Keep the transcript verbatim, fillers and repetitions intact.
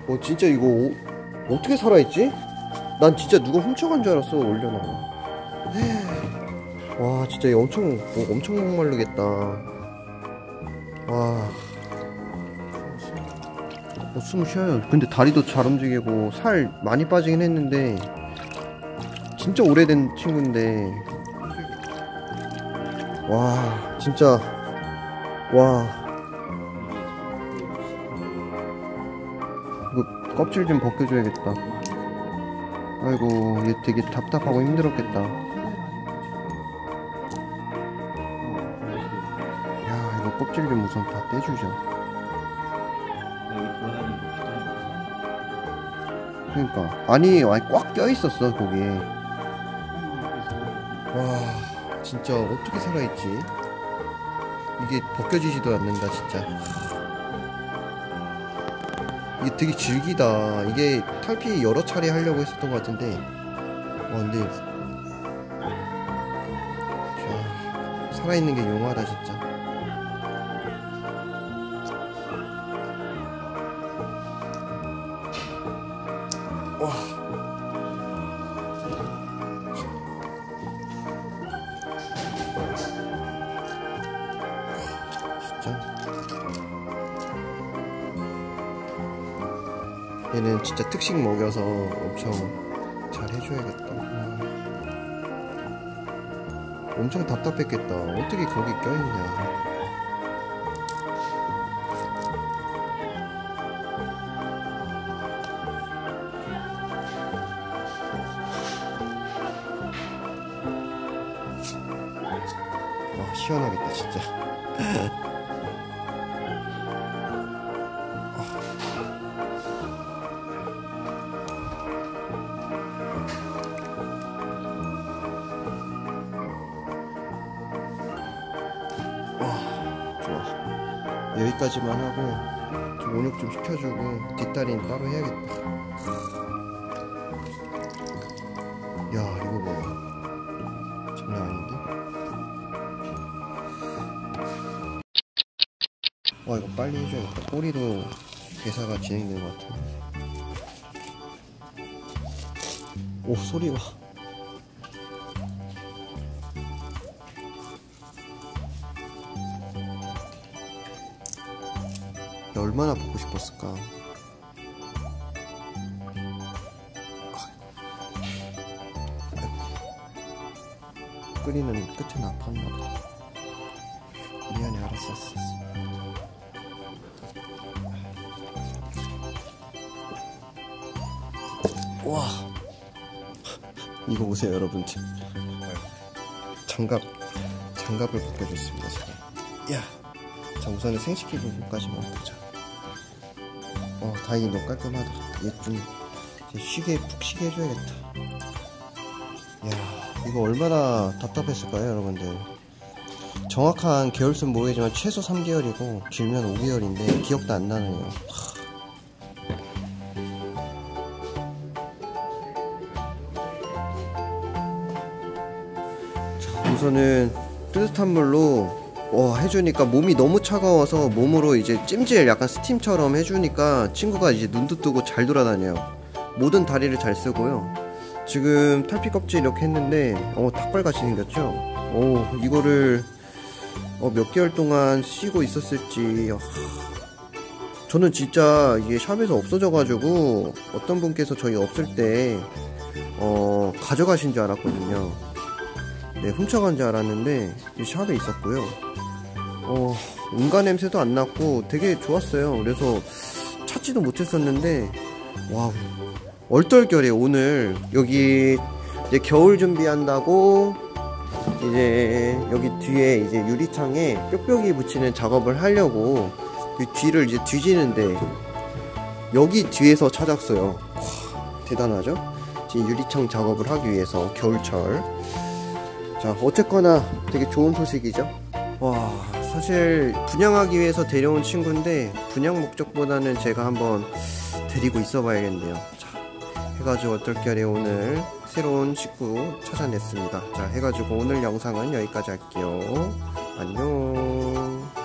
어 진짜 이거 오, 어떻게 살아있지? 난 진짜 누가 훔쳐간 줄 알았어. 올려놔. 와 진짜 이거 엄청 어, 엄청 목마르겠다. 와 어, 숨 쉬어요. 근데 다리도 잘 움직이고 살 많이 빠지긴 했는데 진짜 오래된 친구인데 와 진짜 와 이거 껍질 좀 벗겨줘야겠다. 아이고 얘 되게 답답하고 힘들었겠다. 야 이거 껍질 좀 우선 다 떼주자. 그러니까 아니 아니 꽉 껴있었어 거기에. 와 진짜 어떻게 살아있지? 이게 벗겨지지도 않는다 진짜. 이게 되게 질기다. 이게 탈피 여러 차례 하려고 했었던 것 같은데 와 근데 자, 살아있는 게 용하다 진짜. 와 진짜 얘는 진짜 특식 먹여서 엄청 잘 해줘야겠다. 와. 엄청 답답했겠다. 어떻게 거기 껴있냐. 와 시원하겠다 진짜. 여기까지만 하고 좀 온욕 좀 시켜주고 뒷다리는 따로 해야겠다. 야 이거 뭐야 장난 아닌데? 와 이거 빨리 해줘야겠다. 꼬리도 대사가 진행된 것 같아. 오 소리 봐. 얼마나 보고 싶었을까. 끓이는 끝은 아팠나 보다. 미안해 알았어. 와 이거 보세요 여러분들. 장갑 장갑을 벗겨줬습니다 제가. 야 자 우선은 생식기 부분까지만 보자. 어 다행히 너무 깔끔하다. 얘 좀 쉬게 푹 쉬게 해줘야겠다. 야 이거 얼마나 답답했을까요 여러분들. 정확한 개월수는 모르겠지만 최소 삼 개월이고 길면 오 개월인데 기억도 안 나네요. 자 우선은 뜨뜻한 물로 와 해주니까 몸이 너무 차가워서 몸으로 이제 찜질 약간 스팀처럼 해주니까 친구가 이제 눈도 뜨고 잘 돌아다녀요. 모든 다리를 잘 쓰고요. 지금 탈피 껍질 이렇게 했는데 어 닭발같이 생겼죠. 어 이거를 어, 몇 개월 동안 쉬고 있었을지. 어, 저는 진짜 이게 샵에서 없어져 가지고 어떤 분께서 저희 없을 때 어 가져가신 줄 알았거든요. 네 훔쳐간 줄 알았는데 이 샵에 있었고요. 어 온갖 냄새도 안 났고 되게 좋았어요. 그래서 찾지도 못했었는데 와우 얼떨결에 오늘 여기 이제 겨울 준비한다고 이제 여기 뒤에 이제 유리창에 뾱뾱이 붙이는 작업을 하려고 이 뒤를 이제 뒤지는데 여기 뒤에서 찾았어요. 와, 대단하죠? 지금 유리창 작업을 하기 위해서 겨울철. 자 어쨌거나 되게 좋은 소식이죠. 와 사실 분양하기 위해서 데려온 친구인데 분양 목적보다는 제가 한번 데리고 있어 봐야겠네요. 자 해가지고 얼떨결에 오늘 새로운 식구 찾아냈습니다. 자 해가지고 오늘 영상은 여기까지 할게요. 안녕.